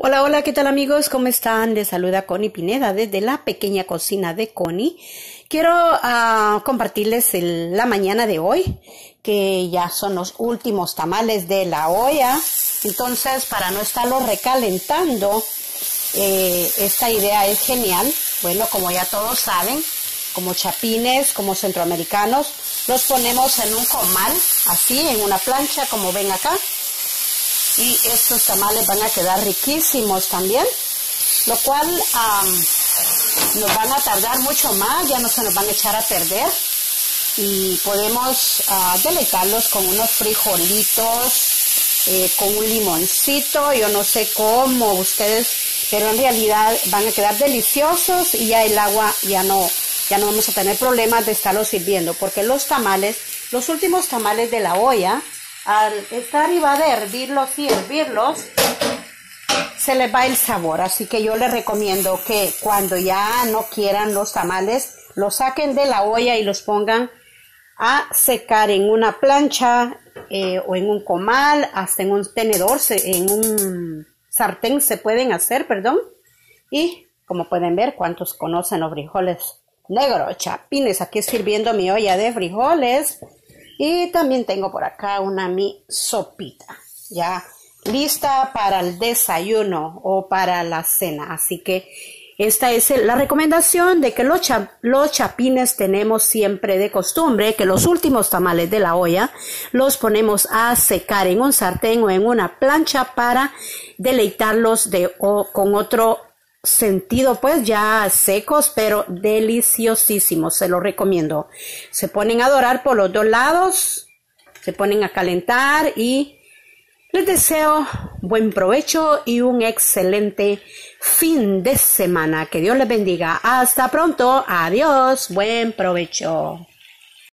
Hola, hola, ¿qué tal amigos? ¿Cómo están? Les saluda Connie Pineda desde la pequeña cocina de Connie. Quiero compartirles la mañana de hoy, que ya son los últimos tamales de la olla. Entonces, para no estarlos recalentando, esta idea es genial. Bueno, como ya todos saben, como chapines, como centroamericanos, los ponemos en un comal, así, en una plancha, como ven acá. Y estos tamales van a quedar riquísimos también, lo cual nos van a tardar mucho más, ya no se nos van a echar a perder y podemos deleitarlos con unos frijolitos, con un limoncito. Yo no sé cómo ustedes, pero en realidad van a quedar deliciosos y ya el agua ya no vamos a tener problemas de estarlos sirviendo, porque los tamales, los últimos tamales de la olla, al estar arriba de hervirlos y hervirlos, se les va el sabor. Así que yo les recomiendo que cuando ya no quieran los tamales, los saquen de la olla y los pongan a secar en una plancha o en un comal, hasta en un tenedor, en un sartén se pueden hacer, perdón. Y como pueden ver, ¿cuántos conocen los frijoles negros, chapines? Aquí sirviendo mi olla de frijoles. Y también tengo por acá mi sopita, ya lista para el desayuno o para la cena. Así que esta es la recomendación de que los chapines tenemos siempre de costumbre, que los últimos tamales de la olla los ponemos a secar en un sartén o en una plancha para deleitarlos con otro sentido, pues ya secos, pero deliciosísimos. Se los recomiendo. Se ponen a dorar por los dos lados, se ponen a calentar y les deseo buen provecho y un excelente fin de semana. Que Dios les bendiga. Hasta pronto. Adiós. Buen provecho.